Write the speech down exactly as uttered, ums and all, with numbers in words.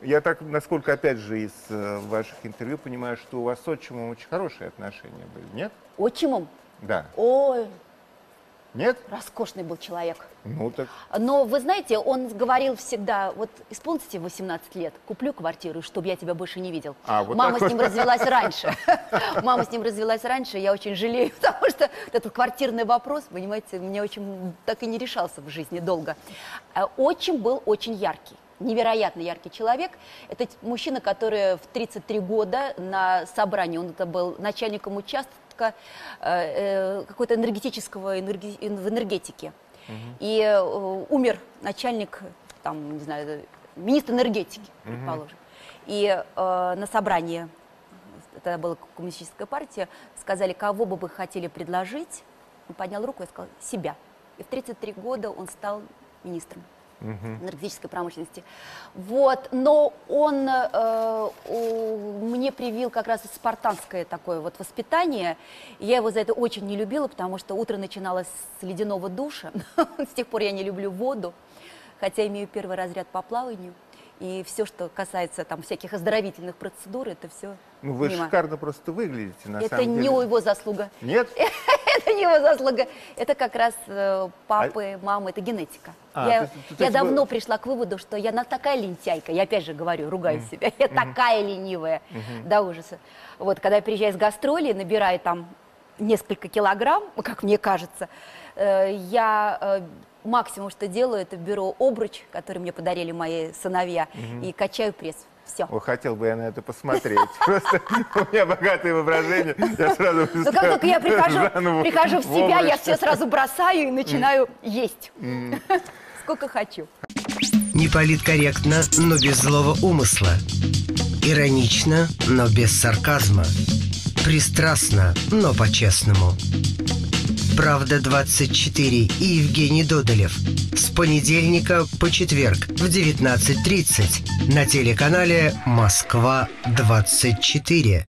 Я так, насколько, опять же, из э, ваших интервью понимаю, что у вас с отчимом очень хорошие отношения были, нет? Отчимом? Да. Ой, Нет? роскошный был человек. Ну так. Но вы знаете, он говорил всегда, вот исполните восемнадцать лет, куплю квартиру, чтобы я тебя больше не видел. А, вот Мама так с ним вот. развелась раньше. Мама с ним развелась раньше, я очень жалею, потому что этот квартирный вопрос, понимаете, мне очень так и не решался в жизни долго. А Отчим был очень яркий. Невероятно яркий человек. Это мужчина, который в тридцать три года на собрании, он это был начальником участка э, э, какой-то энергетического, энерги, в энергетике. Uh-huh. И э, умер начальник, там, не знаю, министр энергетики, uh-huh. предположим. И э, на собрании, это была коммунистическая партия, сказали, кого бы вы хотели предложить. Он поднял руку и сказал, себя. И в тридцать три года он стал министром энергетической промышленности. Вот. Но он э, у, мне привил как раз спартанское такое вот воспитание. Я его за это очень не любила, потому что утро начиналось с ледяного душа. С тех пор я не люблю воду, хотя имею первый разряд по плаванию. И все, что касается там всяких оздоровительных процедур, это все. Ну вы мимо. Шикарно просто выглядите, на это самом деле. Это не его заслуга. Нет? Это не его заслуга. Это как раз э, папы, а... мамы, это генетика. А, я то, то, я то, давно вы... пришла к выводу, что я на такая лентяйка. Я опять же говорю, ругаю mm. себя. Я mm. такая ленивая mm-hmm. до ужаса. Вот, когда я приезжаю с гастролей, набираю там несколько килограмм, как мне кажется, э, я э, максимум, что делаю, это беру обруч, который мне подарили мои сыновья, mm-hmm. и качаю пресс. Все. О, хотел бы я на это посмотреть. Просто у меня богатое воображение. Я сразу... Но как только я прихожу, прихожу в себя, я все сразу бросаю и начинаю есть. Сколько хочу. Не политкорректно, но без злого умысла. Иронично, но без сарказма. Пристрастно, но по-честному. «Правда двадцать четыре» и Евгений Додолев. С понедельника по четверг в девятнадцать тридцать на телеканале «Москва двадцать четыре».